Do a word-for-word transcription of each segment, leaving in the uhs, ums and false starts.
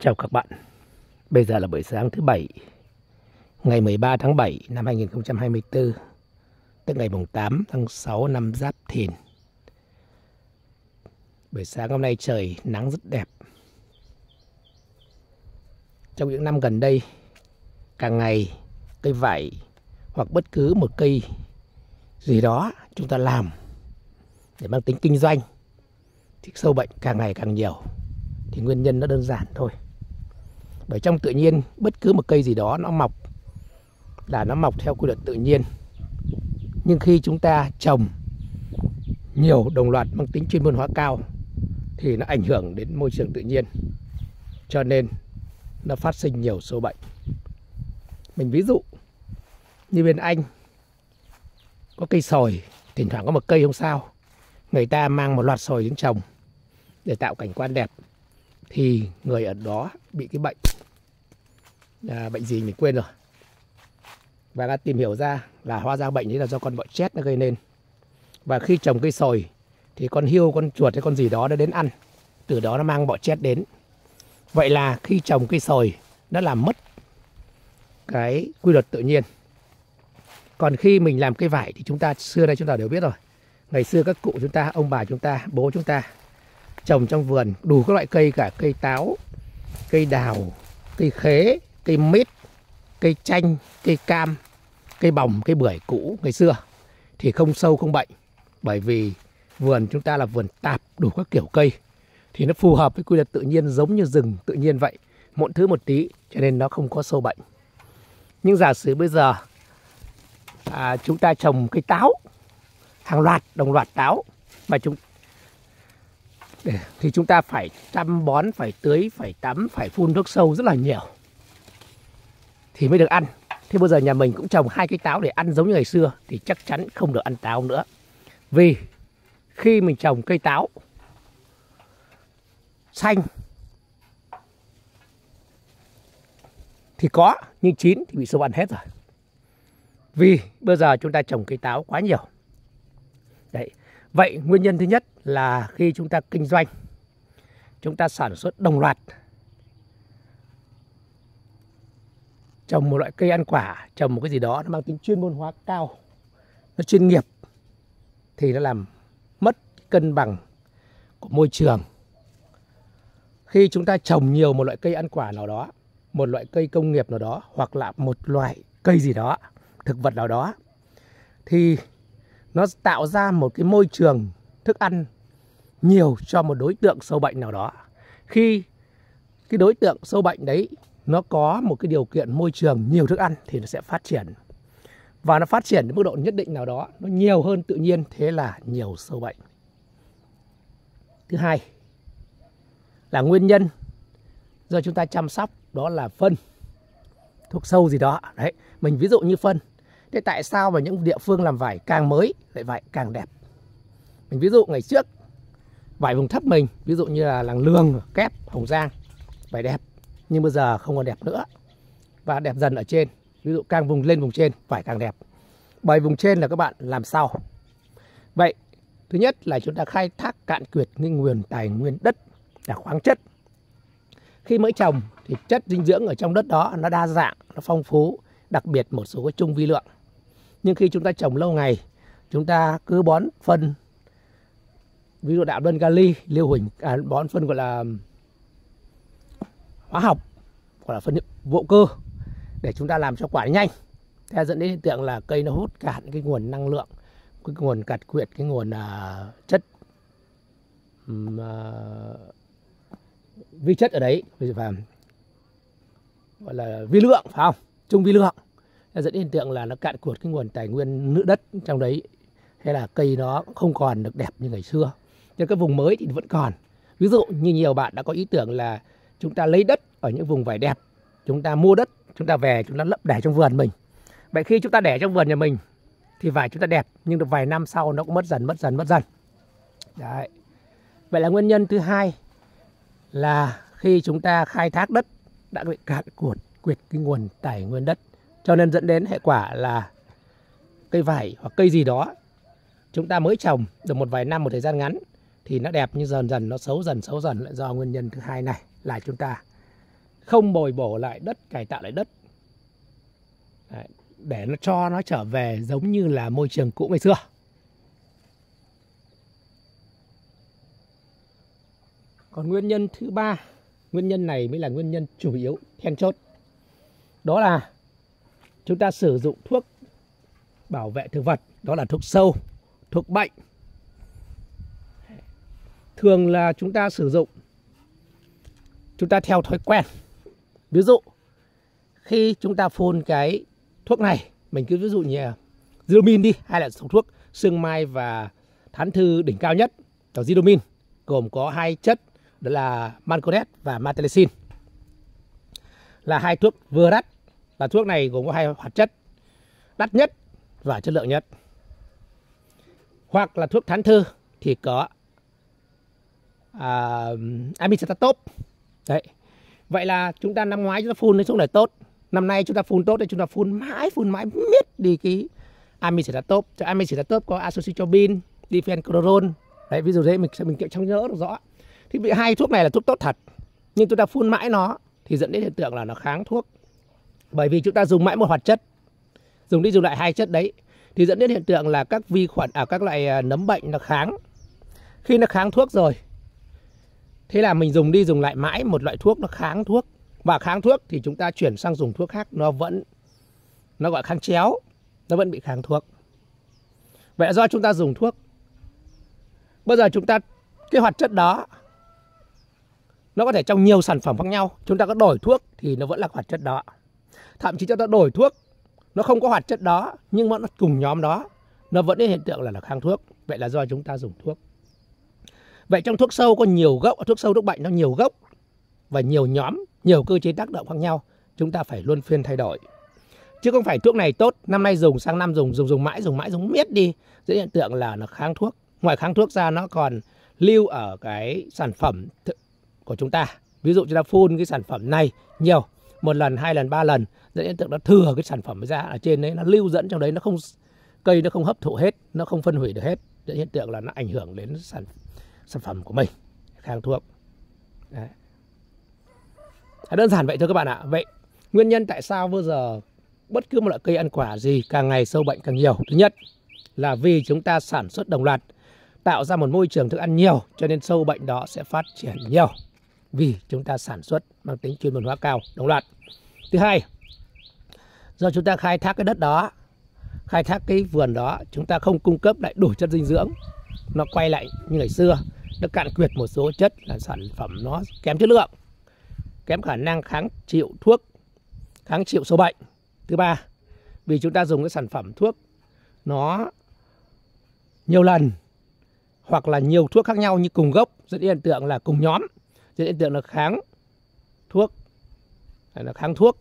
Chào các bạn. Bây giờ là buổi sáng thứ bảy, ngày mười ba tháng bảy năm hai nghìn không trăm hai mươi tư, tức ngày mùng tám tháng sáu năm Giáp Thìn. Buổi sáng hôm nay trời nắng rất đẹp. Trong những năm gần đây, càng ngày cây vải hoặc bất cứ một cây gì đó chúng ta làm để mang tính kinh doanh thì sâu bệnh càng ngày càng nhiều. Thì nguyên nhân nó đơn giản thôi. Bởi trong tự nhiên bất cứ một cây gì đó nó mọc là nó mọc theo quy luật tự nhiên. Nhưng khi chúng ta trồng nhiều đồng loạt mang tính chuyên môn hóa cao thì nó ảnh hưởng đến môi trường tự nhiên, cho nên nó phát sinh nhiều sâu bệnh. Mình ví dụ như bên Anh có cây sồi, thỉnh thoảng có một cây không sao, người ta mang một loạt sồi đến trồng để tạo cảnh quan đẹp, thì người ở đó bị cái bệnh à, bệnh gì mình quên rồi, và đã tìm hiểu ra là hóa ra bệnh ấy là do con bọ chết nó gây nên. Và khi trồng cây sồi thì con hươu, con chuột hay con gì đó nó đến ăn, từ đó nó mang bọ chết đến. Vậy là khi trồng cây sồi nó làm mất cái quy luật tự nhiên. Còn khi mình làm cây vải thì chúng ta xưa đây chúng ta đều biết rồi. Ngày xưa các cụ chúng ta, ông bà chúng ta, bố chúng ta trồng trong vườn đủ các loại cây, cả cây táo, cây đào, cây khế, cây mít, cây chanh, cây cam, cây bòng, cây bưởi cũ ngày xưa thì không sâu không bệnh. Bởi vì vườn chúng ta là vườn tạp, đủ các kiểu cây thì nó phù hợp với quy luật tự nhiên, giống như rừng tự nhiên vậy, mỗi thứ một tí, cho nên nó không có sâu bệnh. Nhưng giả sử bây giờ à, chúng ta trồng cây táo, hàng loạt, đồng loạt táo, mà chúng để, thì chúng ta phải chăm bón, phải tưới, phải tắm, phải phun nước sâu rất là nhiều thì mới được ăn. Thế bây giờ nhà mình cũng trồng hai cây táo để ăn giống như ngày xưa thì chắc chắn không được ăn táo nữa. Vì khi mình trồng cây táo xanh thì có, nhưng chín thì bị sâu ăn hết rồi. Vì bây giờ chúng ta trồng cây táo quá nhiều. Đấy. Vậy nguyên nhân thứ nhất là khi chúng ta kinh doanh, chúng ta sản xuất đồng loạt, trồng một loại cây ăn quả, trồng một cái gì đó nó mang tính chuyên môn hóa cao, nó chuyên nghiệp, thì nó làm mất cân bằng của môi trường. Khi chúng ta trồng nhiều một loại cây ăn quả nào đó, một loại cây công nghiệp nào đó, hoặc là một loại cây gì đó, thực vật nào đó, thì nó tạo ra một cái môi trường thức ăn nhiều cho một đối tượng sâu bệnh nào đó. Khi cái đối tượng sâu bệnh đấy nó có một cái điều kiện môi trường nhiều thức ăn thì nó sẽ phát triển. Và nó phát triển đến mức độ nhất định nào đó, nó nhiều hơn tự nhiên, thế là nhiều sâu bệnh. Thứ hai là nguyên nhân do chúng ta chăm sóc, đó là phân, thuốc sâu gì đó. Đấy, mình ví dụ như phân. Thế tại sao mà những địa phương làm vải càng mới lại vải càng đẹp? Mình ví dụ ngày trước vải vùng thấp mình, ví dụ như là làng Lương, Kép, Hồng Giang, vải đẹp, nhưng bây giờ không còn đẹp nữa, và đẹp dần ở trên. Ví dụ càng vùng lên vùng trên vải càng đẹp. Bởi vùng trên là các bạn làm sao? Vậy thứ nhất là chúng ta khai thác cạn kiệt cái nguồn tài nguyên đất là khoáng chất. Khi mới trồng thì chất dinh dưỡng ở trong đất đó nó đa dạng, nó phong phú, đặc biệt một số cái chung vi lượng. Nhưng khi chúng ta trồng lâu ngày, chúng ta cứ bón phân, ví dụ đạm đơn kali, liêu huỳnh, à, bón phân gọi là hóa học, gọi là phân vô cơ, để chúng ta làm cho quả nhanh. Thế dẫn đến hiện tượng là cây nó hút cạn cái nguồn năng lượng, cái nguồn cạt quyệt, cái nguồn uh, chất um, uh, vi chất ở đấy, và gọi là vi lượng, phải không? Chung vi lượng. Thế dẫn đến hiện tượng là nó cạn kiệt cái nguồn tài nguyên nước đất trong đấy. Thế là cây nó không còn được đẹp như ngày xưa. Nhưng các vùng mới thì vẫn còn. Ví dụ như nhiều bạn đã có ý tưởng là chúng ta lấy đất ở những vùng vải đẹp, chúng ta mua đất, chúng ta về chúng ta lấp để trong vườn mình. Vậy khi chúng ta để trong vườn nhà mình thì vải chúng ta đẹp, nhưng được vài năm sau nó cũng mất dần, mất dần, mất dần. Đấy. Vậy là nguyên nhân thứ hai là khi chúng ta khai thác đất đã bị cạn kiệt quyệt cái nguồn tài nguyên đất, cho nên dẫn đến hệ quả là cây vải hoặc cây gì đó chúng ta mới trồng được một vài năm, một thời gian ngắn thì nó đẹp, nhưng dần dần nó xấu dần xấu dần lại do nguyên nhân thứ hai này là chúng ta không bồi bổ lại đất, cải tạo lại đất. Đấy, để nó cho nó trở về giống như là môi trường cũ ngày xưa. Còn nguyên nhân thứ ba, nguyên nhân này mới là nguyên nhân chủ yếu, then chốt. Đó là chúng ta sử dụng thuốc bảo vệ thực vật, đó là thuốc sâu, thuốc bệnh. Thường là chúng ta sử dụng, chúng ta theo thói quen. Ví dụ, khi chúng ta phun cái thuốc này, mình cứ ví dụ như Zidomin đi, hay là thuốc sương mai và thán thư đỉnh cao nhất, là Zidomin, gồm có hai chất, đó là Manconet và Matelicin. Là hai thuốc vừa đắt, là thuốc này gồm có hai hoạt chất đắt nhất và chất lượng nhất. Hoặc là thuốc thán thư thì có à, Amicetatop. Đấy. Vậy là chúng ta năm ngoái chúng ta phun cái thuốc này tốt, năm nay chúng ta phun tốt thì chúng ta phun mãi phun mãi miết đi cái Amicetatop. Cho Amicetatop có Azoxystrobin, Difenchlorone. Đấy, ví dụ thế mình sẽ mình trong nhớ được rõ. Thì bị hai thuốc này là thuốc tốt thật, nhưng chúng ta phun mãi nó thì dẫn đến hiện tượng là nó kháng thuốc. Bởi vì chúng ta dùng mãi một hoạt chất, dùng đi dùng lại hai chất đấy, thì dẫn đến hiện tượng là các vi khuẩn, à, các loại nấm bệnh nó kháng. Khi nó kháng thuốc rồi, thế là mình dùng đi dùng lại mãi một loại thuốc nó kháng thuốc. Và kháng thuốc thì chúng ta chuyển sang dùng thuốc khác, nó vẫn, nó gọi kháng chéo, nó vẫn bị kháng thuốc. Vậy là do chúng ta dùng thuốc. Bây giờ chúng ta, cái hoạt chất đó nó có thể trong nhiều sản phẩm khác nhau, chúng ta có đổi thuốc thì nó vẫn là hoạt chất đó. Thậm chí chúng ta đổi thuốc, nó không có hoạt chất đó, nhưng mà nó cùng nhóm đó, nó vẫn đến hiện tượng là, là kháng thuốc. Vậy là do chúng ta dùng thuốc. Vậy trong thuốc sâu có nhiều gốc, thuốc sâu thuốc bệnh nó nhiều gốc và nhiều nhóm, nhiều cơ chế tác động khác nhau. Chúng ta phải luân phiên thay đổi. Chứ không phải thuốc này tốt, năm nay dùng sang năm dùng, dùng dùng mãi, dùng mãi, dùng miết đi, dẫn hiện tượng là nó kháng thuốc. Ngoài kháng thuốc ra nó còn lưu ở cái sản phẩm của chúng ta. Ví dụ chúng ta phun cái sản phẩm này nhiều, một lần, hai lần, ba lần, dẫn hiện tượng nó thừa cái sản phẩm ra ở trên đấy, nó lưu dẫn trong đấy, nó không, cây nó không hấp thụ hết, nó không phân hủy được hết, dẫn hiện tượng là nó ảnh hưởng đến sản, sản phẩm của mình, kháng thuốc. Đấy. Đơn giản vậy thôi các bạn ạ. Vậy nguyên nhân tại sao bây giờ bất cứ một loại cây ăn quả gì càng ngày sâu bệnh càng nhiều? Thứ nhất là vì chúng ta sản xuất đồng loạt, tạo ra một môi trường thức ăn nhiều, cho nên sâu bệnh đó sẽ phát triển nhiều. Vì chúng ta sản xuất mang tính chuyên môn hóa cao, đồng loạt. Thứ hai, do chúng ta khai thác cái đất đó, khai thác cái vườn đó, chúng ta không cung cấp lại đủ chất dinh dưỡng, nó quay lại như ngày xưa, nó cạn kiệt một số chất, là sản phẩm nó kém chất lượng, kém khả năng kháng chịu thuốc, kháng chịu sâu bệnh. Thứ ba, vì chúng ta dùng cái sản phẩm thuốc nó nhiều lần hoặc là nhiều thuốc khác nhau như cùng gốc, dẫn đến hiện tượng là cùng nhóm, dẫn đến hiện tượng là kháng thuốc, là kháng thuốc.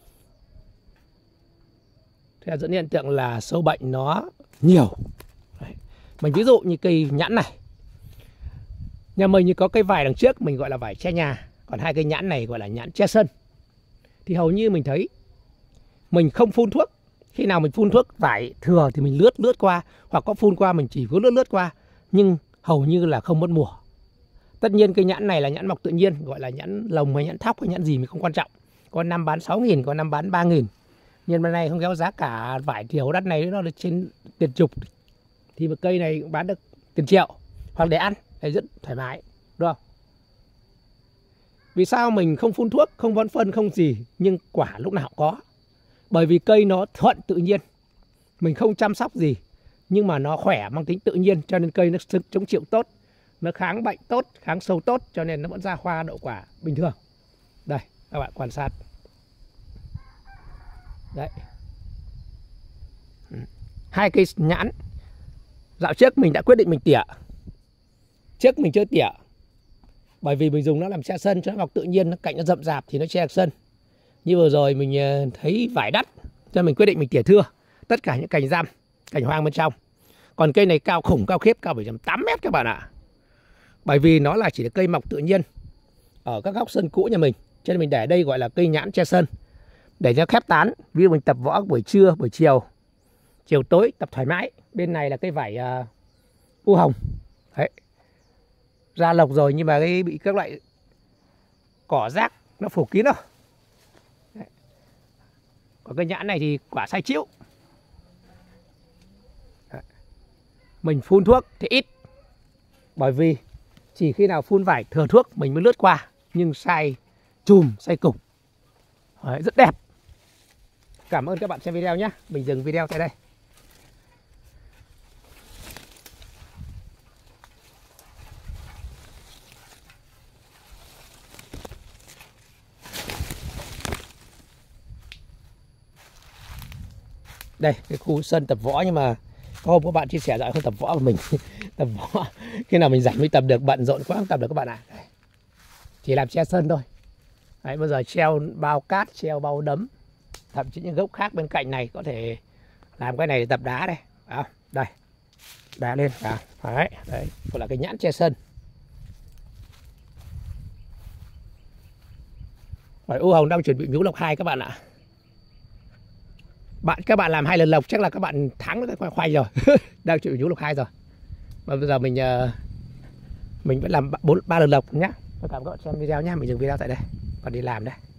Thế dẫn đến hiện tượng là sâu bệnh nó nhiều. Đấy. Mình ví dụ như cây nhãn này, nhà mình như có cây vải đằng trước mình gọi là vải che nhà, còn hai cây nhãn này gọi là nhãn che sân. Thì hầu như mình thấy mình không phun thuốc. Khi nào mình phun thuốc vải thừa thì mình lướt lướt qua, hoặc có phun qua mình chỉ có lướt lướt qua, nhưng hầu như là không mất mùa. Tất nhiên cây nhãn này là nhãn mọc tự nhiên, gọi là nhãn lồng hay nhãn thóc hay nhãn gì mình không quan trọng. Có năm bán sáu nghìn, có năm bán ba nghìn. Nhưng bên này không kéo giá cả vải thiểu đất này nó được trên tiền chục, thì một cây này cũng bán được tiền triệu, hoặc để ăn thì rất thoải mái, đúng không? Vì sao mình không phun thuốc, không bón phân, không gì, nhưng quả lúc nào cũng có? Bởi vì cây nó thuận tự nhiên, mình không chăm sóc gì, nhưng mà nó khỏe, mang tính tự nhiên, cho nên cây nó chống chịu tốt, nó kháng bệnh tốt, kháng sâu tốt, cho nên nó vẫn ra hoa đậu quả bình thường. Đây, các bạn quan sát. Đấy. Hai cây nhãn. Dạo trước mình đã quyết định mình tỉa. Trước mình chưa tỉa, bởi vì mình dùng nó làm che sân cho nó mọc tự nhiên, nó cạnh nó rậm rạp thì nó che sân. Như vừa rồi mình thấy vải đắt, cho mình quyết định mình tỉa thưa tất cả những cành răm, cành hoang bên trong. Còn cây này cao khủng, cao khiếp, cao bảy phẩy tám mét các bạn ạ. Bởi vì nó là chỉ là cây mọc tự nhiên ở các góc sân cũ nhà mình, cho nên mình để đây gọi là cây nhãn che sân, để cho khép tán. Ví dụ mình tập võ buổi trưa, buổi chiều, chiều tối tập thoải mái. Bên này là cây vải uh, u hồng. Đấy. Ra lộc rồi nhưng mà cái bị các loại cỏ rác nó phủ kín đâu. Còn cái nhãn này thì quả sai chịu. Mình phun thuốc thì ít, bởi vì chỉ khi nào phun vải thừa thuốc mình mới lướt qua. Nhưng sai chùm, sai cục. Đấy, rất đẹp. Cảm ơn các bạn xem video nhé. Mình dừng video tại đây. Đây, cái khu sân tập võ, nhưng mà có hôm các bạn chia sẻ lại không tập võ của mình. Tập võ khi nào mình rảnh mới tập được, bận rộn quá không tập được các bạn ạ. À. Chỉ làm che sân thôi. Đấy, bây giờ treo bao cát, treo bao đấm, thậm chí những gốc khác bên cạnh này có thể làm cái này để tập đá đây. À, đây, đá lên. À, đấy, đấy, gọi là cái nhãn che sân. Rồi, U Hồng đang chuẩn bị nhú lộc hai các bạn ạ. Bạn các bạn làm hai lần lộc chắc là các bạn thắng được cái khoai rồi. Đang chuẩn bị nhú lộc hai rồi. Và bây giờ mình mình vẫn làm bốn ba lần lộc nhá. Cảm ơn các bạn xem video nhé. Mình dừng video tại đây và đi làm đây.